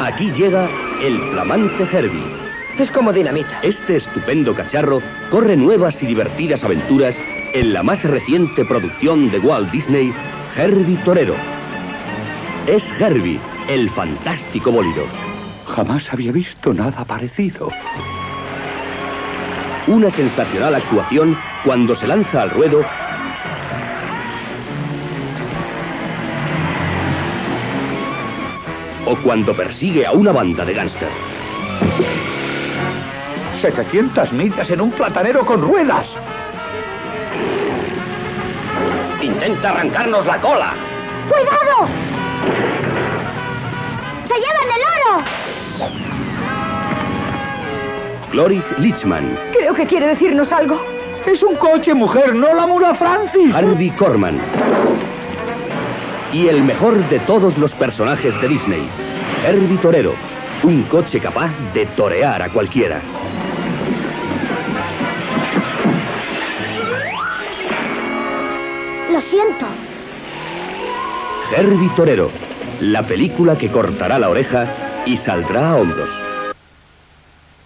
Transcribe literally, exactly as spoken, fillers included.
Aquí llega el flamante Herbie. Es como dinamita. Este estupendo cacharro corre nuevas y divertidas aventuras en la más reciente producción de Walt Disney, Herbie Torero. Es Herbie, el fantástico bólido. Jamás había visto nada parecido. Una sensacional actuación cuando se lanza al ruedo o cuando persigue a una banda de gángster. setecientas millas en un platanero con ruedas. ¡Intenta arrancarnos la cola! ¡Cuidado! ¡Se llevan el oro! Cloris Leachman. Creo que quiere decirnos algo. Es un coche, mujer, no la mula Francis. Harvey Korman. Y el mejor de todos los personajes de Disney, Herbie Torero, un coche capaz de torear a cualquiera. Lo siento. Herbie Torero, la película que cortará la oreja y saldrá a hombros.